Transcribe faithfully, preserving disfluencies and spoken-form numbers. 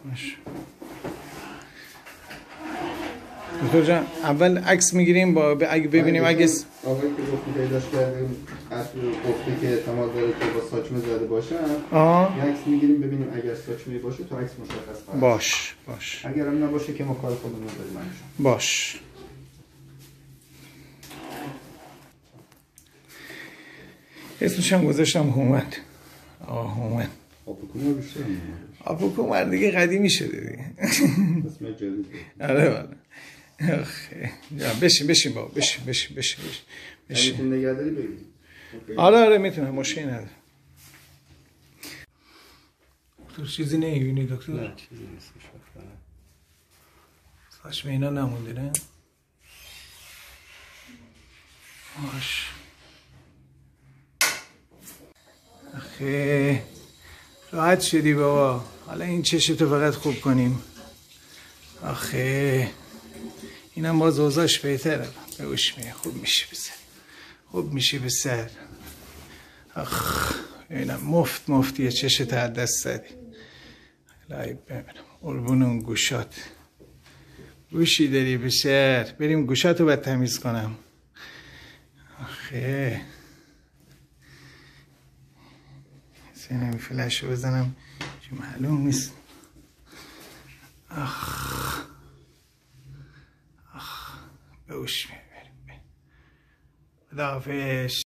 باش. دکتر جان اول عکس میگیریم با اگه ببینیم اگه آقایی که گفتی پیداش کردیم اصل گفتی که احتمال داره که با ساچمه زده باشه آه یه عکس میگیریم ببینیم اگر ساچمه باشه تو عکس مشخص خواهد. باش باش. اگر هم نباشه که ما کار خودمون رو داریم انجام. باش. اسمش هم گذاشتم هومن. آه هومن. آپوکومر بیشتر میمونه. آپوکومر دیگه قدیمی شده دیگه. اسم جدید. آره والا. آخه بشین بشین بابا بشین بشین بشین بشین. میتونی نگهداری بگید. آره آره میتونم مشکلی نداره. دکتر چیزی نمیبینی دکتر؟ نه چیزی نیست شفاف. ساچمه اینا نمونده نه؟ باش. آخه راحت شدی بابا. حالا این چشتو فقط خوب کنیم. آخه اینم باز اوضاعش بهتره. بهوش میه خوب میشه به سر. خوب میشه به سر. آخ اینم مفت مفتیه چشت از دست زدی. لایب ببینم قربون اون گوشات. گوشی داری به سر. بریم گوشاتو باید تمیز کنم. آخه سینم فلشو بزنم چه معلوم نیست. آخ آخ بهوش میبریم. خداحافظ.